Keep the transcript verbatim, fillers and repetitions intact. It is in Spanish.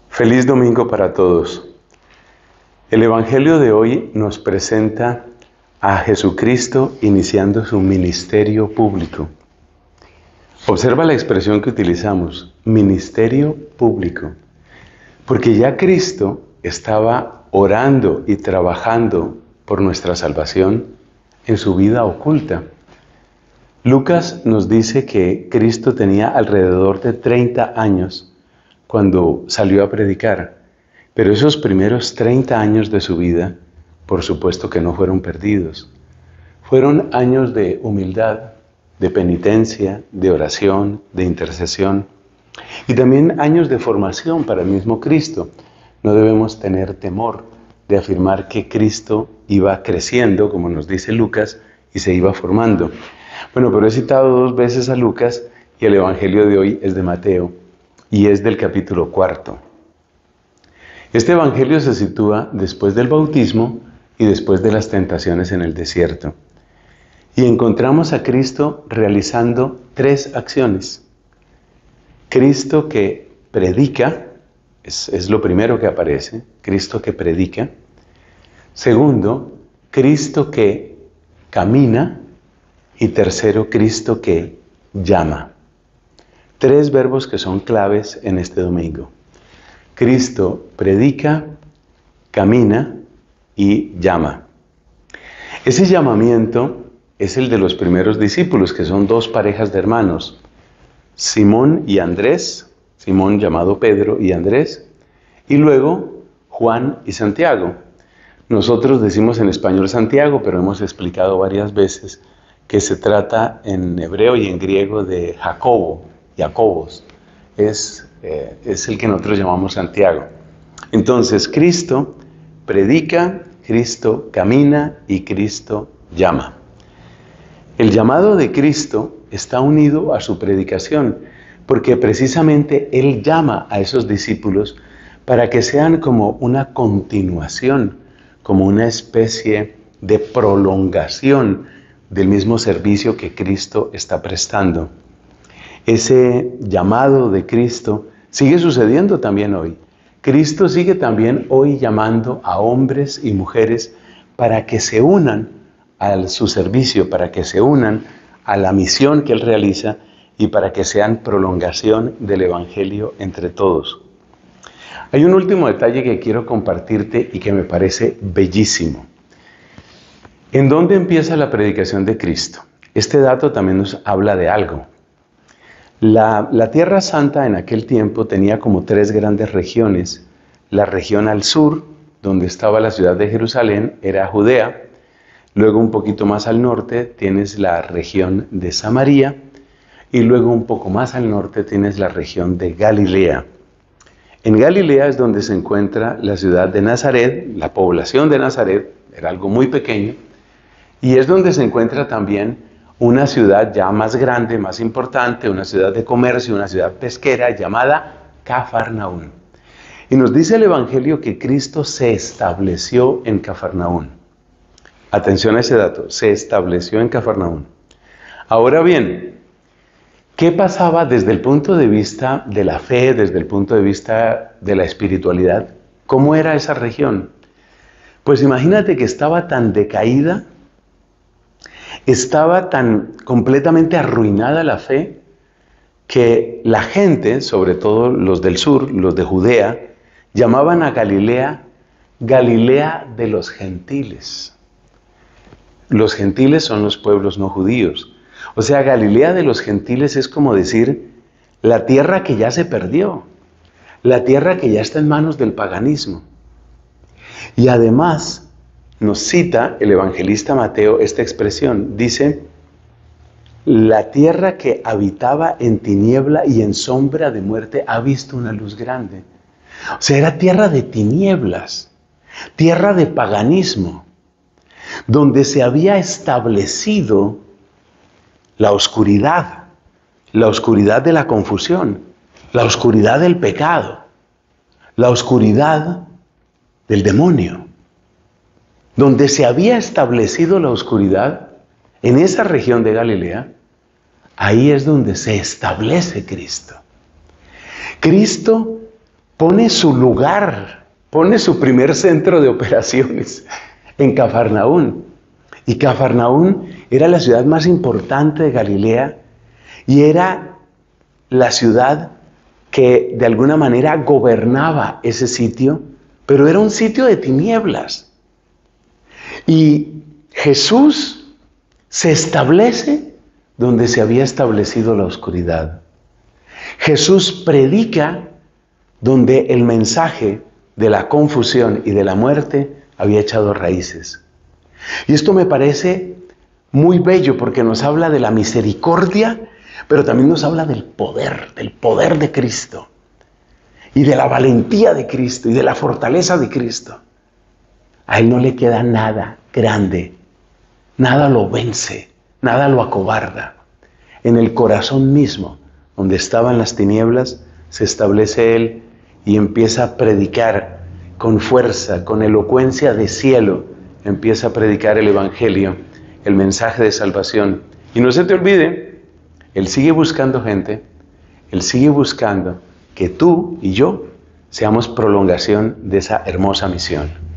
Feliz domingo para todos. El Evangelio de hoy nos presenta a Jesucristo iniciando su ministerio público. Observa la expresión que utilizamos, ministerio público, porque ya Cristo estaba orando y trabajando por nuestra salvación en su vida oculta. Lucas nos dice que Cristo tenía alrededor de treinta años cuando salió a predicar, pero esos primeros treinta años de su vida, por supuesto que no fueron perdidos. Fueron años de humildad, de penitencia, de oración, de intercesión, y también años de formación para el mismo Cristo. No debemos tener temor de afirmar que Cristo iba creciendo, como nos dice Lucas, y se iba formando. Bueno, pero he citado dos veces a Lucas y el Evangelio de hoy es de Mateo y es del capítulo cuarto. Este Evangelio se sitúa después del bautismo y después de las tentaciones en el desierto. Y encontramos a Cristo realizando tres acciones. Cristo que predica, es, es lo primero que aparece, Cristo que predica. Segundo, Cristo que camina. Y tercero, Cristo que llama. Tres verbos que son claves en este domingo. Cristo predica, camina y llama. Ese llamamiento es el de los primeros discípulos, que son dos parejas de hermanos, Simón y Andrés, Simón llamado Pedro y Andrés, y luego Juan y Santiago. Nosotros decimos en español Santiago, pero hemos explicado varias veces que se trata en hebreo y en griego de Jacobo, Jacobos, es, eh, es el que nosotros llamamos Santiago. Entonces, Cristo predica, Cristo camina y Cristo llama. El llamado de Cristo está unido a su predicación, porque precisamente Él llama a esos discípulos para que sean como una continuación, como una especie de prolongación del mismo servicio que Cristo está prestando. Ese llamado de Cristo sigue sucediendo también hoy. Cristo sigue también hoy llamando a hombres y mujeres para que se unan a su servicio, para que se unan a la misión que Él realiza y para que sean prolongación del Evangelio entre todos. Hay un último detalle que quiero compartirte y que me parece bellísimo. ¿En dónde empieza la predicación de Cristo? Este dato también nos habla de algo. La, la Tierra Santa en aquel tiempo tenía como tres grandes regiones. La región al sur, donde estaba la ciudad de Jerusalén, era Judea. Luego un poquito más al norte tienes la región de Samaria. Y luego un poco más al norte tienes la región de Galilea. En Galilea es donde se encuentra la ciudad de Nazaret, la población de Nazaret, era algo muy pequeño. Y es donde se encuentra también una ciudad ya más grande, más importante, una ciudad de comercio, una ciudad pesquera llamada Cafarnaún. Y nos dice el Evangelio que Cristo se estableció en Cafarnaún. Atención a ese dato, se estableció en Cafarnaún. Ahora bien, ¿qué pasaba desde el punto de vista de la fe, desde el punto de vista de la espiritualidad? ¿Cómo era esa región? Pues imagínate que estaba tan decaída, estaba tan completamente arruinada la fe, que la gente, sobre todo los del sur, los de Judea, llamaban a Galilea, Galilea de los gentiles. Los gentiles son los pueblos no judíos. O sea, Galilea de los gentiles es como decir, la tierra que ya se perdió, la tierra que ya está en manos del paganismo. Y además nos cita el evangelista Mateo esta expresión, dice, la tierra que habitaba en tiniebla y en sombra de muerte ha visto una luz grande. O sea, era tierra de tinieblas, tierra de paganismo, donde se había establecido la oscuridad, la oscuridad de la confusión, la oscuridad del pecado, la oscuridad del demonio. Donde se había establecido la oscuridad, en esa región de Galilea, ahí es donde se establece Cristo. Cristo pone su lugar, pone su primer centro de operaciones en Cafarnaún. Y Cafarnaún era la ciudad más importante de Galilea y era la ciudad que de alguna manera gobernaba ese sitio, pero era un sitio de tinieblas. Y Jesús se establece donde se había establecido la oscuridad. Jesús predica donde el mensaje de la confusión y de la muerte había echado raíces. Y esto me parece muy bello porque nos habla de la misericordia, pero también nos habla del poder, del poder de Cristo y de la valentía de Cristo y de la fortaleza de Cristo. A Él no le queda nada grande, nada lo vence, nada lo acobarda. En el corazón mismo, donde estaban las tinieblas, se establece Él y empieza a predicar con fuerza, con elocuencia de cielo, empieza a predicar el Evangelio, el mensaje de salvación. Y no se te olvide, Él sigue buscando gente, Él sigue buscando que tú y yo seamos prolongación de esa hermosa misión.